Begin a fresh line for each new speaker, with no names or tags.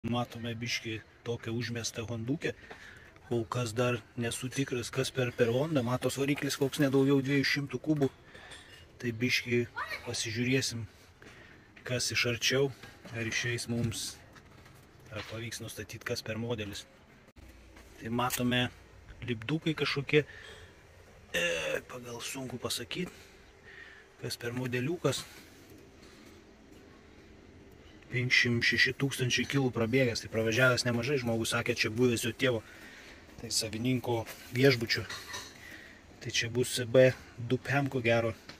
Matome biškį tokią užmestą hondukę. Kol kas dar nesu tikras, kas per Hondą. Matos variklis koks nedaugiau 200 kubų. Tai biškį pasižiūrėsim, kas iš arčiau. Ar išeis mums, ar pavyks nustatyti, kas per modelis. Tai matome lipdukai kažkokie. Pagal sunku pasakyti, kas per modeliukas. 56 000 kilų prabėgęs, tai pravažiavęs nemažai, žmogus sakė, čia buvęs jo tėvo, tai savininko viešbučio. Tai čia bus CB2PM ko gero.